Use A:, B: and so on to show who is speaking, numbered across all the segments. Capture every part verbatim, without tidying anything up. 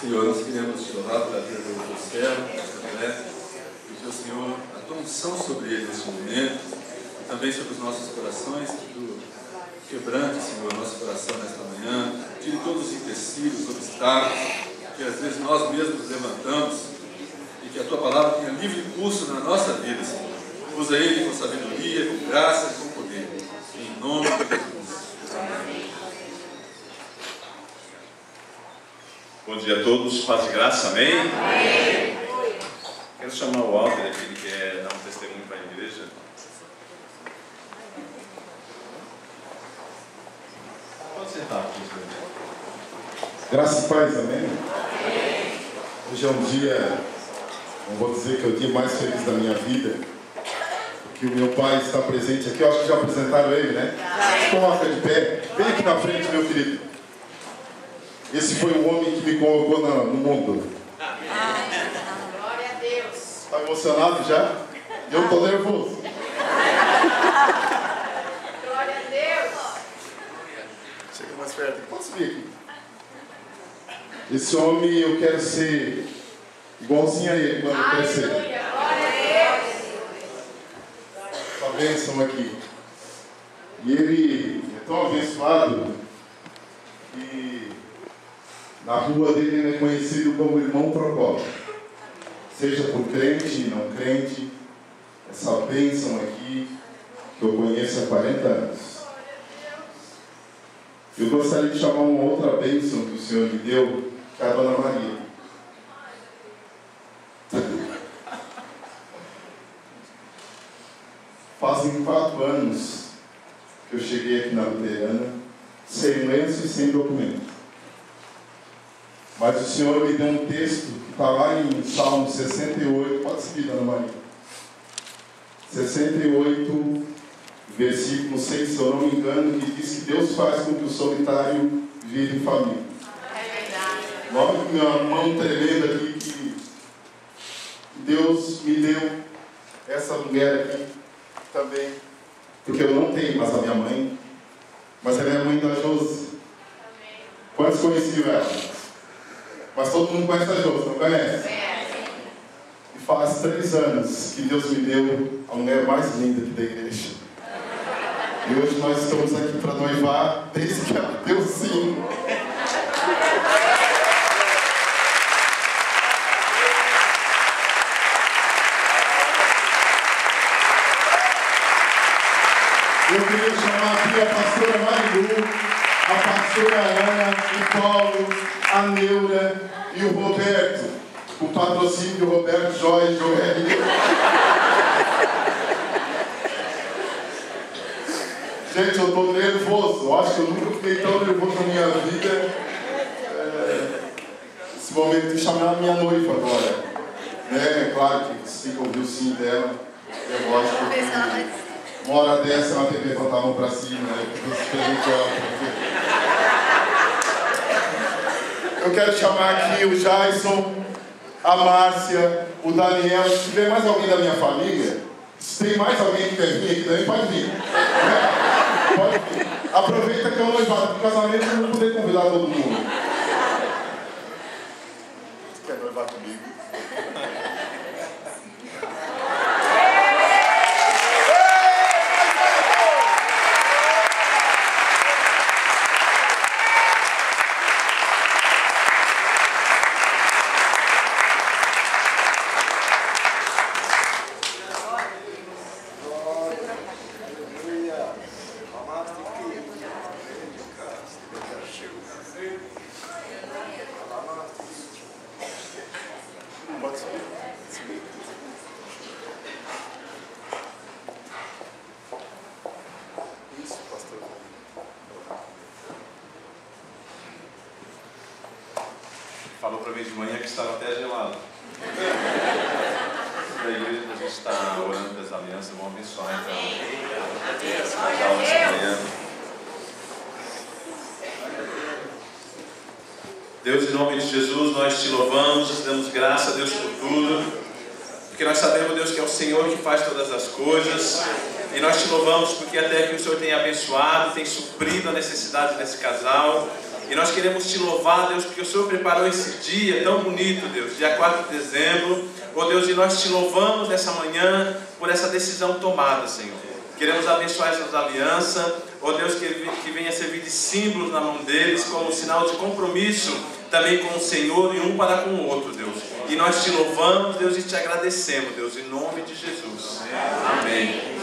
A: Senhor, nós queremos te louvar pela vida do teu servo, André, pedir ao Senhor a tua unção sobre ele neste momento, e também sobre os nossos corações, que tu quebrante, Senhor, nosso coração nesta manhã, tire todos os empecilhos, os obstáculos, que às vezes nós mesmos levantamos, e que a tua palavra tenha livre curso na nossa vida, Senhor. Usa ele com sabedoria, com graça e com poder. Em nome de Jesus. Amém.
B: Bom dia a todos, paz e graça, amém?
C: Amém.
B: Quero chamar o Walter aqui, ele quer dar um testemunho para a igreja. Pode sentar aqui, senhor.
D: Graças e paz, amém? Hoje é um dia, não vou dizer que é o dia mais feliz da minha vida, porque o meu pai está presente aqui. Eu acho que já apresentaram ele, né? Se coloca de pé, vem aqui na frente, meu querido. Esse foi o homem que me colocou no, no mundo.
C: Glória a Deus.
D: Está emocionado já? Eu estou nervoso.
C: Glória a Deus.
D: Chega mais perto, posso vir aqui? Esse homem, eu quero ser igualzinho a ele quando eu crescer.
C: Aleluia. Glória a Deus.
D: Essa bênção aqui. E ele é tão abençoado que na rua dele ele é conhecido como irmão Procópio. Seja por crente e não crente, essa bênção aqui que eu conheço há quarenta anos. Eu gostaria de chamar uma outra bênção que o Senhor me deu, que é a Dona Maria. Fazem quatro anos que eu cheguei aqui na Luterana, sem lenço e sem documento. Mas o Senhor me deu um texto que está lá em Salmo sessenta e oito, pode seguir, Dona Maria. sessenta e oito, versículo seis, se eu não me engano, que diz que Deus faz com que o solitário vire família.
C: É verdade.
D: Logo com minha mão tremenda aqui, que Deus me deu essa mulher aqui também, porque eu não tenho mais a minha mãe, mas ela é a mãe da Josi. Quantos conheciam ela? Mas todo mundo conhece a Josi, não conhece? E faz três anos que Deus me deu a mulher mais linda aqui da igreja. E hoje nós estamos aqui para noivar, desde que ela deu sim. Eu queria chamar aqui a pastora Marilu, a pastora Ana, o Paulo, a Neura e o Roberto, o patrocínio do Roberto Joy Joel. Gente, eu estou nervoso. Eu acho que eu nunca fiquei tão nervoso na minha vida. É, esse momento de chamar a minha noiva agora. É claro que você tem que ouvir o sim dela. É lógico que uma hora dessa ela tem que levantar a mão para cima, né? Eu quero chamar aqui o Jason, a Márcia, o Daniel. Se tiver mais alguém da minha família, se tem mais alguém que quer vir aqui também, pode vir. Né? Pode vir. Aproveita que é um noivado do casamento para não poder convidar todo mundo. Você quer noivar comigo?
B: Falou para mim de manhã que estava até gelado. Da igreja a gente está orando pelas alianças, vamos abençoar então as aulas de manhã. Deus, em nome de Jesus, nós te louvamos, te damos graça, Deus, por tudo, porque nós sabemos, Deus, que é o Senhor que faz todas as coisas, e nós te louvamos porque até que o Senhor tem abençoado, tem suprido a necessidade desse casal, E nós queremos te louvar, Deus, porque o Senhor preparou esse dia tão bonito, Deus, dia quatro de dezembro. Oh Deus, e nós te louvamos nessa manhã por essa decisão tomada, Senhor. Queremos abençoar essas alianças, oh Deus, que, que venha servir de símbolos na mão deles, como sinal de compromisso também com o Senhor e um para com o outro, Deus. E nós te louvamos, Deus, e te agradecemos, Deus, em nome de Jesus. Amém.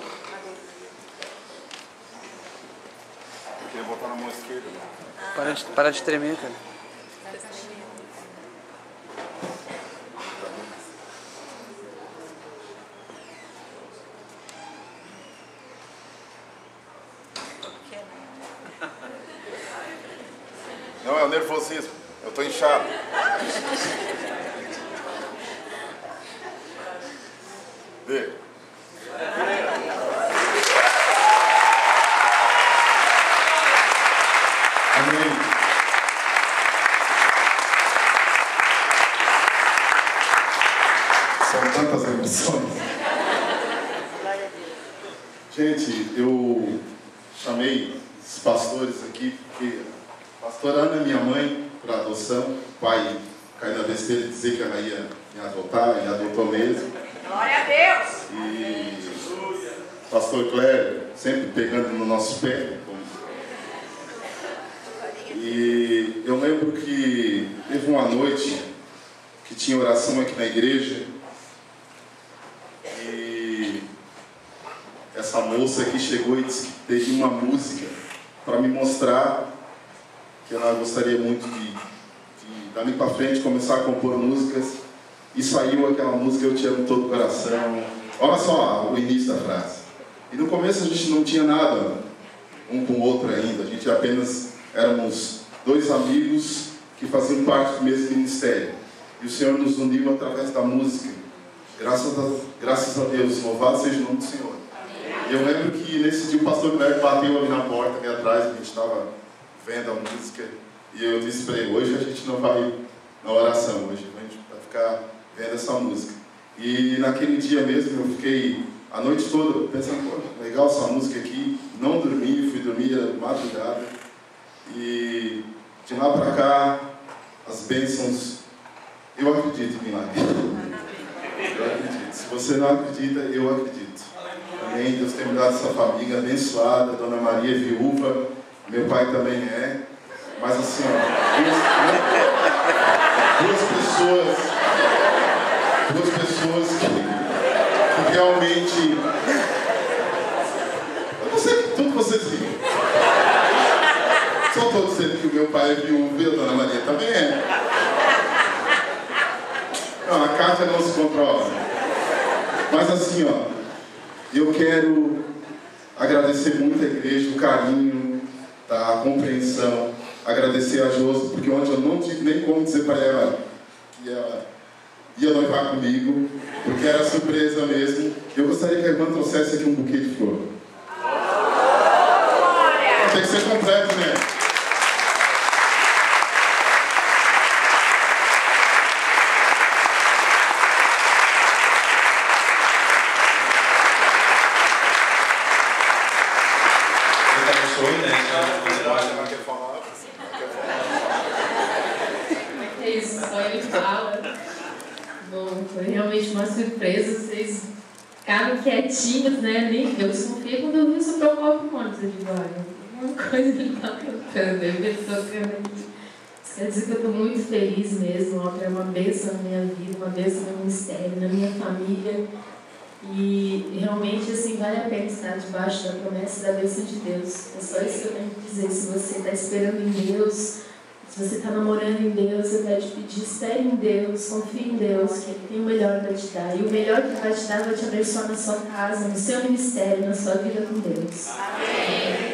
D: Eu queria botar na mão esquerda.
E: Para de, para de tremer, cara.
D: Não, é o nervosismo. Eu estou inchado. Vê. Amém. São tantas emoções. Gente, eu chamei os pastores aqui porque a pastora Ana é minha mãe por adoção. O pai caiu na besteira de dizer que ela ia me adotar e adotou mesmo.
C: Glória a Deus.
D: E o pastor Clério sempre pegando no nosso pé. E eu lembro que teve uma noite que tinha oração aqui na igreja e essa moça aqui chegou e disse que teve uma música para me mostrar que ela gostaria muito de, de dali para frente começar a compor músicas, e saiu aquela música Eu Te Amo Todo o Coração. Olha só o início da frase. E no começo a gente não tinha nada um com o outro ainda, a gente apenas éramos dois amigos que faziam parte do mesmo ministério. E o Senhor nos uniu através da música. Graças a, graças a Deus, louvado seja o nome do Senhor. E eu lembro que nesse dia o pastor Cléber bateu ali na porta, ali atrás, a gente estava vendo a música. E eu disse para ele, hoje a gente não vai na oração, hoje a gente vai ficar vendo essa música. E naquele dia mesmo eu fiquei a noite toda pensando, pô, legal essa música aqui. Não dormi, fui dormir de madrugada. E de lá para cá, as bênçãos, eu acredito em milagre. Eu acredito. Se você não acredita, eu acredito. Amém. Deus tem me dado essa família abençoada. Dona Maria é viúva, meu pai também é. Mas assim, ó, duas, duas pessoas, duas pessoas que, que realmente, eu não sei que tudo vocês viram. Só estou dizendo que o meu pai é viúvo e a Dona Maria também é. Não, a Cátia não se controla. Mas assim, ó, eu quero agradecer muito a igreja, o carinho, tá, a compreensão. Agradecer a Josi, porque ontem eu não tive nem como dizer para ela que ela ia noivar comigo, porque era surpresa mesmo. Eu gostaria que a irmã trouxesse aqui um buquê de flor. Tem que ser completo, né?
F: É isso, só ele fala. Bom, foi realmente uma surpresa, vocês ficaram quietinhos, né? Nem eu desconfiei quando eu vi o seu copo com ônibus. Eu digo, olha, uma coisa ele tá cantando, ele tá tocando. Isso quer dizer que eu estou muito feliz mesmo, ó, é uma bênção na minha vida, uma bênção no meu ministério, na minha família. E realmente, assim, vale a pena estar debaixo da promessa e da bênção de Deus. É só isso que eu tenho que dizer. Se você está esperando em Deus, se você está namorando em Deus, eu quero te pedir, espere em Deus, confie em Deus, que Ele tem o melhor para te dar. E o melhor que Ele vai te dar vai te abençoar na sua casa, no seu ministério, na sua vida com Deus. Amém.